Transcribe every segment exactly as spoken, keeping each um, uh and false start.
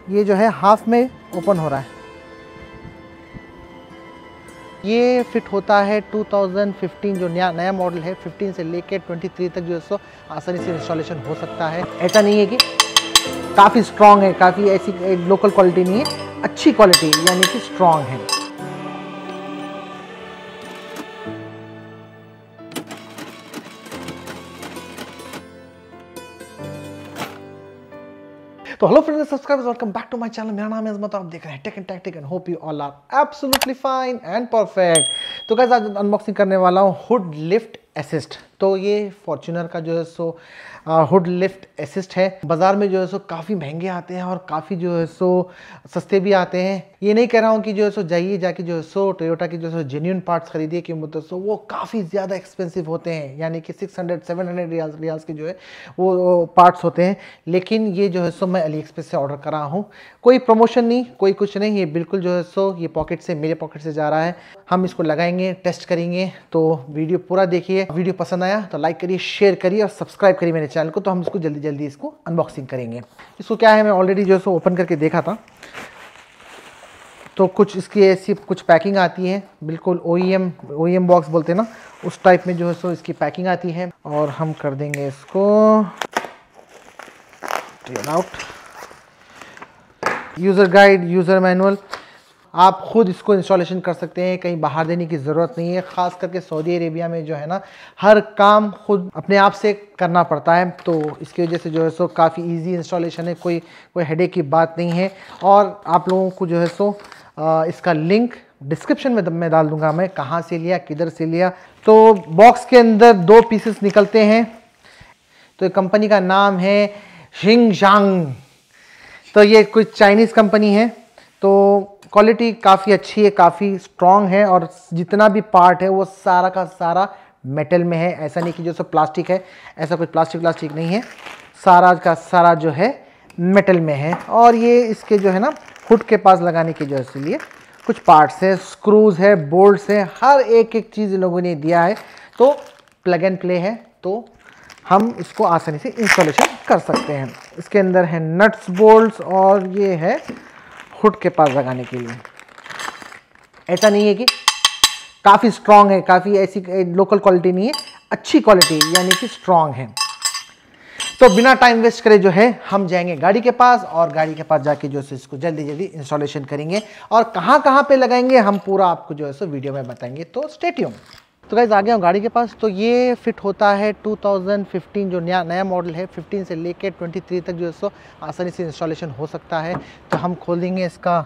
ये जो है हाफ में ओपन हो रहा है। ये फिट होता है टू थाउजेंड फिफ्टीन जो नया नया मॉडल है, फिफ्टीन से लेके तेईस तक जो है सो आसानी से इंस्टॉलेशन हो सकता है। ऐसा नहीं है कि काफ़ी स्ट्रॉन्ग है, काफ़ी ऐसी लोकल क्वालिटी नहीं है, अच्छी क्वालिटी यानी कि स्ट्रॉन्ग है। तो hello friends, subscribers, welcome back to my channel. मेरा नाम है अजमत, आप देख रहे हैं tech and tactic and hope you all are absolutely fine and perfect. तो गाइस आज अनबॉक्सिंग करने वाला हूँ हुड लिफ्ट असिस्ट। तो ये फॉर्च्यूनर का जो है सो हुड लिफ्ट असिस्ट है। बाजार में जो है सो काफ़ी महंगे आते हैं और काफ़ी जो है सो सस्ते भी आते हैं। ये नहीं कह रहा हूँ कि जो है सो जाइए जाके जो है सो टोयोटा की जो है सो जेन्युइन पार्ट्स खरीदिए, कि मतलब सो वो काफ़ी ज़्यादा एक्सपेंसिव होते हैं, यानी कि सिक्स हंड्रेड सेवन हंड्रेड रियाज रियाज के जो है वो पार्ट्स होते हैं। लेकिन ये जो है सो मैं अली एक्सप्रेस से ऑर्डर करा हूँ, कोई प्रमोशन नहीं, कोई कुछ नहीं, ये बिल्कुल जो है सो ये पॉकेट से, मेरे पॉकेट से जा रहा है। हम इसको लगाएंगे, टेस्ट करेंगे, तो वीडियो पूरा देखिए। वीडियो पसंद आया तो लाइक करिए, शेयर करिए और सब्सक्राइब करिए मेरे चैनल को। तो हम इसको जल्दी जल्दी इसको अनबॉक्सिंग करेंगे। इसको क्या है, मैं ऑलरेडी जो है सो ओपन करके देखा था। तो कुछ इसकी ऐसी कुछ पैकिंग आती है, बिल्कुल O E M O E M box बोलते हैं ना, उस टाइप में जो है सो इसकी पैकिंग आती है। और हम कर देंगे इसको टेल आउट। यूज़र गाइड, यूज़र मैनुअल, आप खुद इसको इंस्टॉलेशन कर सकते हैं, कहीं बाहर देने की ज़रूरत नहीं है। ख़ास करके सऊदी अरेबिया में जो है ना, हर काम खुद अपने आप से करना पड़ता है, तो इसकी वजह से जो है सो काफ़ी इजी इंस्टॉलेशन है, कोई कोई हेडेक की बात नहीं है। और आप लोगों को जो है सो आ, इसका लिंक डिस्क्रिप्शन में मैं डाल दूंगा, मैं कहाँ से लिया, किधर से लिया। तो बॉक्स के अंदर दो पीसेस निकलते हैं। तो कंपनी का नाम है शिंगशांग। तो ये कुछ चाइनीज़ कंपनी है। तो क्वालिटी काफ़ी अच्छी है, काफ़ी स्ट्रॉन्ग है, और जितना भी पार्ट है वो सारा का सारा मेटल में है। ऐसा नहीं कि जो सब प्लास्टिक है, ऐसा कुछ प्लास्टिक प्लास्टिक नहीं है, सारा का सारा जो है मेटल में है। और ये इसके जो है ना हुड के पास लगाने के जो है इसलिए कुछ पार्ट्स है, स्क्रूज है, बोल्ट्स है, हर एक एक चीज़ इन लोगों ने दिया है। तो प्लग एंड प्ले है, तो हम इसको आसानी से इंस्टॉलेशन कर सकते हैं। इसके अंदर है नट्स, बोल्ट्स, और ये है हुड के पास लगाने के लिए। ऐसा नहीं है कि काफ़ी स्ट्रॉन्ग है, काफ़ी ऐसी लोकल क्वालिटी नहीं है, अच्छी क्वालिटी यानी कि स्ट्रॉन्ग है। तो बिना टाइम वेस्ट करे जो है हम जाएंगे गाड़ी के पास, और गाड़ी के पास जाके जो है इसको जल्दी जल्दी इंस्टॉलेशन करेंगे, और कहाँ कहाँ पे लगाएंगे हम पूरा आपको जो है सो वीडियो में बताएंगे। तो स्टे ट्यून। तो गाइस आ गया हूँ गाड़ी के पास। तो ये फिट होता है टू थाउजेंड फिफ्टीन जो नया नया मॉडल है, फिफ्टीन से लेके तेईस तक जो है सो आसानी से इंस्टॉलेशन हो सकता है। तो हम खोल देंगे इसका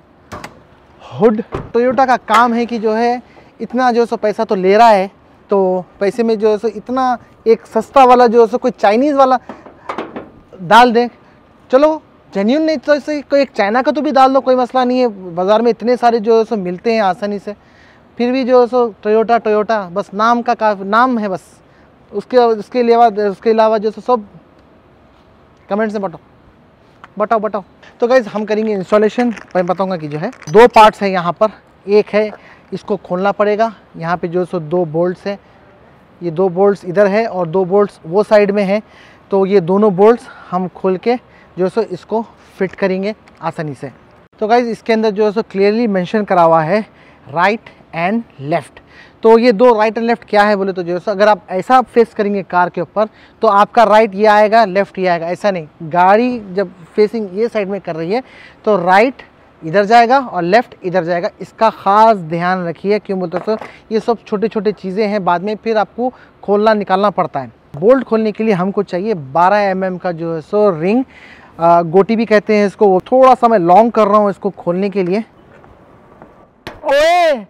हुड। टोयोटा का काम है कि जो है इतना जो है सो पैसा तो ले रहा है, तो पैसे में जो है सो इतना एक सस्ता वाला जो है सो कोई चाइनीज़ वाला डाल दें। चलो जेन्युइन नहीं तो इसे कोई एक चाइना का तो भी डाल दो, कोई मसला नहीं है। बाज़ार में इतने सारे जो है सो मिलते हैं आसानी से। फिर भी जो है सो टोयोटा टोयोटा बस नाम का का नाम है बस, उसके उसके अलावा उसके अलावा जो है सब कमेंट्स में बताओ बताओ बताओ। तो गाइज हम करेंगे इंस्टॉलेशन। मैं बताऊंगा कि जो है दो पार्ट्स हैं यहाँ पर। एक है, इसको खोलना पड़ेगा, यहाँ पे जो है सो दो बोल्ट्स हैं, ये दो बोल्ट्स इधर है और दो बोल्ट्स वो साइड में है। तो ये दोनों बोल्ट्स हम खोल के जो है सो इसको फिट करेंगे आसानी से। तो गाइज इसके अंदर जो है सो क्लियरली मेंशन करा हुआ है राइट एंड लेफ़्ट। तो ये दो राइट एंड लेफ़्ट क्या है बोले तो जो है अगर आप ऐसा फेस करेंगे कार के ऊपर, तो आपका राइट ये आएगा, लेफ़्ट ये आएगा। ऐसा नहीं, गाड़ी जब फेसिंग ये साइड में कर रही है तो राइट इधर जाएगा और लेफ़्ट इधर जाएगा। इसका ख़ास ध्यान रखिए, क्यों बोलते तो ये सब छोटे छोटे चीज़ें हैं, बाद में फिर आपको खोलना निकालना पड़ता है। बोल्ट खोलने के लिए हमको चाहिए बारह एम एम का जो है सो रिंग, गोटी भी कहते हैं इसको। वो थोड़ा सा मैं लॉन्ग कर रहा हूँ इसको खोलने के लिए। ओए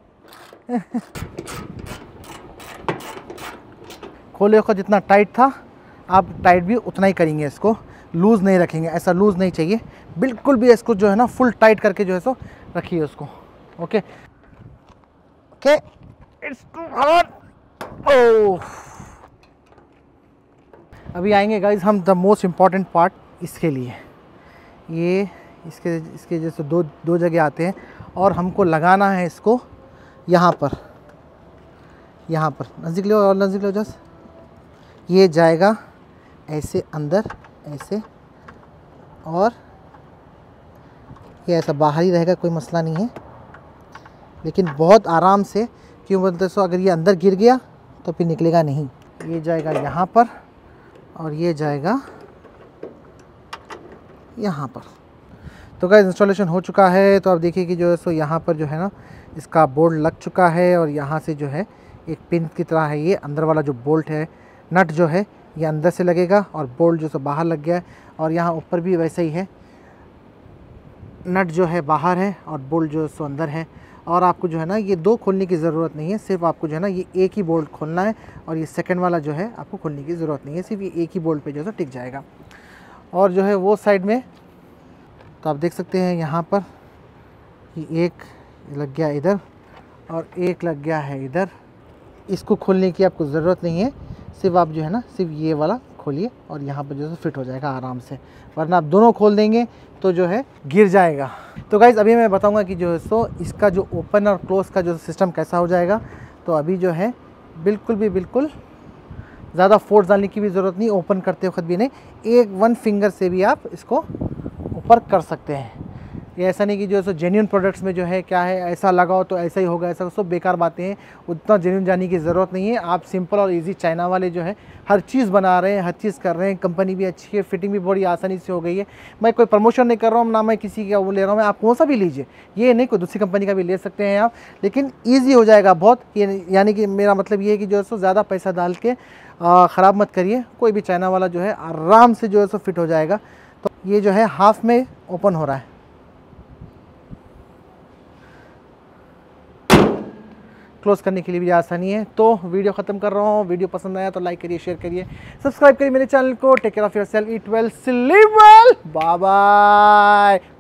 खोले को जितना टाइट था आप टाइट भी उतना ही करेंगे, इसको लूज़ नहीं रखेंगे, ऐसा लूज़ नहीं चाहिए बिल्कुल भी। इसको जो है ना फुल टाइट करके जो है सो रखिए उसको। Okay okay, it's too hard. Oh, अभी आएंगे गाइज हम द मोस्ट इम्पॉर्टेंट पार्ट इसके लिए। ये इसके इसके जैसे दो दो जगह आते हैं, और हमको लगाना है इसको यहाँ पर, यहाँ पर नज़दीक लो और नज़दीक लो जस्ट। ये जाएगा ऐसे अंदर ऐसे, और ये ऐसा बाहर ही रहेगा, कोई मसला नहीं है, लेकिन बहुत आराम से, क्यों बोलते सो अगर ये अंदर गिर गया तो फिर निकलेगा नहीं। ये जाएगा यहाँ पर और ये जाएगा यहाँ पर। तो गाइस इंस्टॉलेशन हो चुका है। तो आप देखिए कि जो है सो यहाँ पर जो है ना इसका बोल्ट लग चुका है और यहाँ से जो है एक पिन की तरह है, ये अंदर वाला जो बोल्ट है, नट जो है ये अंदर से लगेगा और बोल्ट जो सो बाहर लग गया है। और यहाँ ऊपर भी वैसा ही है, नट जो है बाहर है और बोल्ट जो है सो अंदर है। और आपको जो है ना ये दो खोलने की ज़रूरत नहीं है, सिर्फ आपको जो है ना ये एक ही बोल्ट खोलना है और ये सेकंड वाला जो है आपको खोलने की ज़रूरत नहीं है, सिर्फ ये एक ही बोल्ट पे जो है टिक जाएगा। और जो है वो साइड में तो आप देख सकते हैं यहाँ पर ये एक लग गया इधर और एक लग गया है इधर। इसको खोलने की आपको ज़रूरत नहीं है, सिर्फ आप जो है ना सिर्फ ये वाला खोलिए और यहाँ पर जो है फिट हो जाएगा आराम से, वरना आप दोनों खोल देंगे तो जो है गिर जाएगा। तो गाइज़ अभी मैं बताऊंगा कि जो है सो इसका जो ओपन और क्लोज़ का जो सिस्टम कैसा हो जाएगा। तो अभी जो है बिल्कुल भी बिल्कुल ज़्यादा फोर्स डालने की भी ज़रूरत नहीं, ओपन करते वक्त भी नहीं, एक वन फिंगर से भी आप इसको ऊपर कर सकते हैं। ये ऐसा नहीं कि जो है सो जेन्युइन प्रोडक्ट्स में जो है क्या है ऐसा लगाओ तो ऐसा ही होगा, ऐसा सब बेकार बातें हैं, उतना जेन्युइन जाने की ज़रूरत नहीं है। आप सिंपल और इजी, चाइना वाले जो है हर चीज़ बना रहे हैं, हर चीज़ कर रहे हैं, कंपनी भी अच्छी है, फिटिंग भी बड़ी आसानी से हो गई है। मैं कोई प्रमोशन नहीं कर रहा हूँ, ना मैं किसी का वो ले रहा हूँ, मैं आप कौन सा भी लीजिए, ये नहीं कोई दूसरी कंपनी का भी ले सकते हैं आप, लेकिन ईजी हो जाएगा बहुत। ये यानी कि मेरा मतलब ये है कि जो है सो ज़्यादा पैसा डाल के ख़राब मत करिए, कोई भी चाइना वाला जो है आराम से जो है सो फिट हो जाएगा। तो ये जो है हाफ में ओपन हो रहा है, क्लोज करने के लिए भी आसानी है। तो वीडियो ख़त्म कर रहा हूँ, वीडियो पसंद आया तो लाइक करिए, शेयर करिए, सब्सक्राइब करिए मेरे चैनल को। Take care of yourself, eat well, sleep well, bye bye.